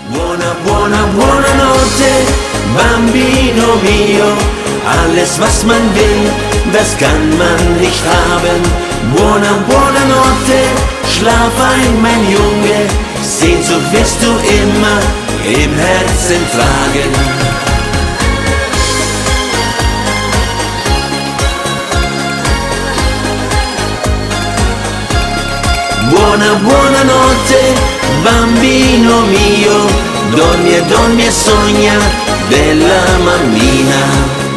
Buonanotte, bambino mio. Alles, was man will, das kann man nicht haben. Buonanotte, schlaf ein, mein Junge. Sehnsucht wirst du immer im Herzen tragen. Buonanotte, bambino mio. Dormi e sogna della mammina.